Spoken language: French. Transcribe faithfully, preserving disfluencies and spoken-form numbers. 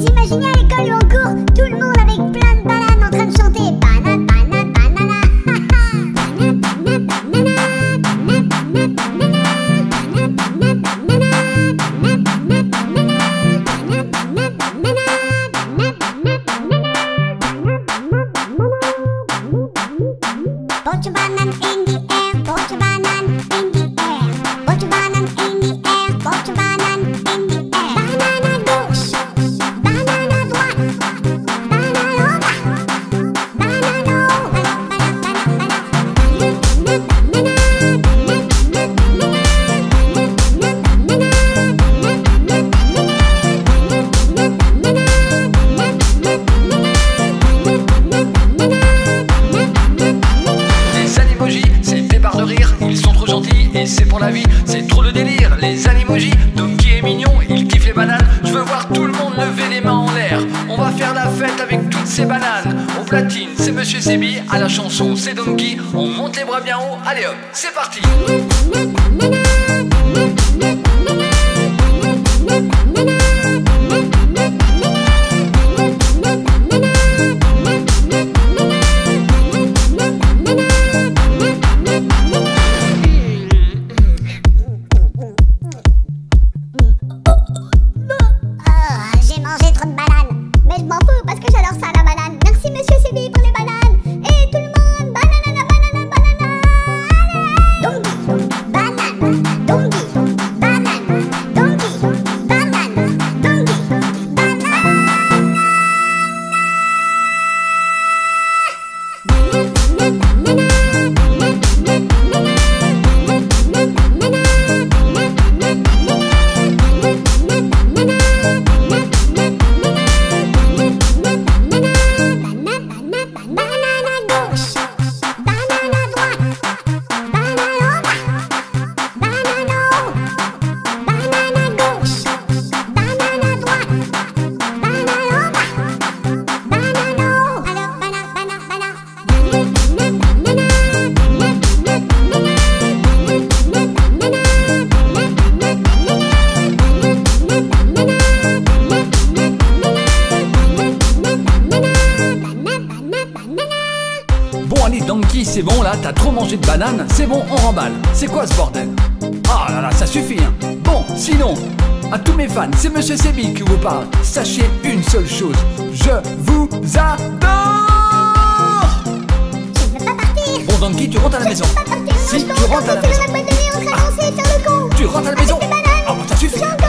Vous imaginez à l'école ou en cours, tout le monde avec plein de bananes en train de chanter banane, banane, banana. Banane, banane, banana, banane, banane, banana, banane, banane, banane, banane, banane, put your banana in the air, put your banana in the air, put your banana in the air, put your banana in the air. Banana gauche, banana droite, banana bas, banana et c'est pour la vie, c'est trop le délire. Les animojis, Donkey est mignon, il kiffe les bananes. Je veux voir tout le monde lever les mains en l'air. On va faire la fête avec toutes ces bananes. Au platine, c'est Monsieur Sebi, à la chanson, c'est Donkey. On monte les bras bien haut, allez hop, c'est parti. Parce que j'adore ça, la banane. Merci Monsieur Sebi pour les bananes. Et tout le monde, banana, banana, banana. Donkey, donkey, banane, donkey, banane, donkey, Bon allez Donkey, c'est bon là, t'as trop mangé de bananes, c'est bon, on remballe. C'est quoi ce bordel? Ah là là, ça suffit hein. Bon, sinon, à tous mes fans, c'est Monsieur Sebi qui vous parle. Sachez une seule chose, je vous adore. Je ne veux pas partir. Bon Donkey, tu rentres à la maison. Je ne veux pas partir. Si, tu rentres à la maison. La boîte de nuit en train de danser sur le con. Tu rentres à la maison. Avec des bananes. Ah, ça suffit.